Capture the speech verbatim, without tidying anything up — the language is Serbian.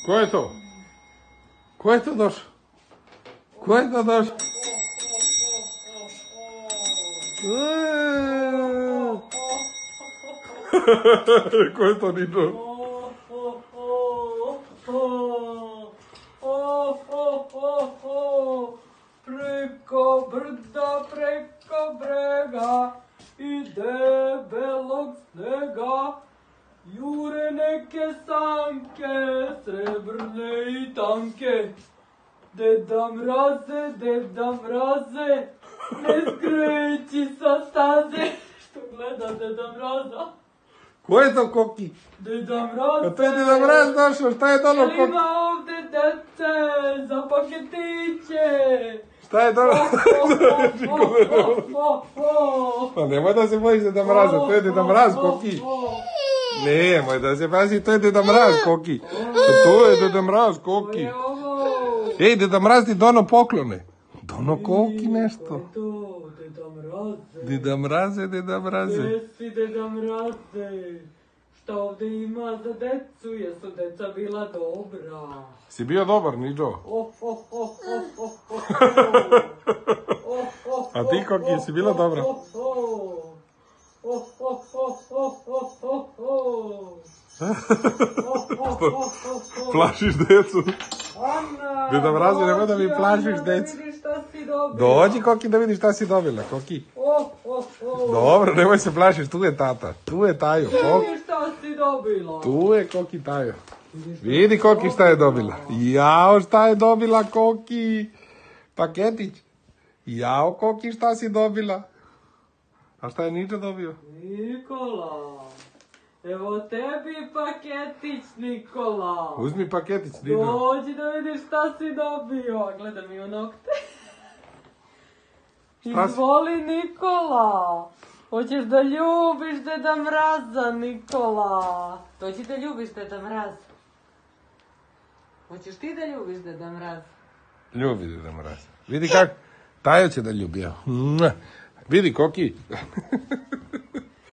Ko je to? Ko je to došao? Ko je to došao? Ko je to Nino? Preko brda, preko brega i debelog snega jure neke sanke, srebrne i tanke. Deda mraze, deda mraze, ne skreći sa staze. Što gleda Deda Mraza? Ko je to Koki? Deda Mraz. A to je Deda Mraz došao, šta je dono Koki? Ima ovde dece za paketiće. Šta je dono? Pa nemoj da se bojiš Deda Mraza, to je Deda Mraz Koki. Nemoj da se pazi, to je Deda Mraz Koki. To je Deda Mraz Koki. Ej, Deda Mraz ti dono poklone. Dono Koki nešto. Deda Mraze, Deda Mraze. Gde si, Deda Mraze? Šta ovde ima za decu? Jesu deca bila dobra? Si bio dobar, Niđo? A ti, Koki, si bila dobra? Plašiš decu? Deda Mraze, nemoj da mi plašiš decu. Dođi, Koki, da vidiš šta si dobila, Koki. Dobro, nemoj se plašiš, tu je tata. Tu je Tajo. Vidi šta si dobila. Tu je Koki Tajo. Vidi, Koki, šta je dobila. Jao, šta je dobila, Koki. Paketić. Jao, Koki, šta si dobila. A šta je Niđo dobio? Nikola. Evo tebi paketić, Nikola. Uzmi paketić, Niđo. Dođi da vidiš šta si dobio. Gledam mi u nokte. Izvoli, Nikola. Hoćeš da ljubiš Deda Mraza, Nikola. Dođi da ljubiš Deda Mraza. Hoćeš ti da ljubiš Deda Mraza? Ljubi Deda Mraza. Vidi kak, Tajo će da ljubi. Vidi, Koki.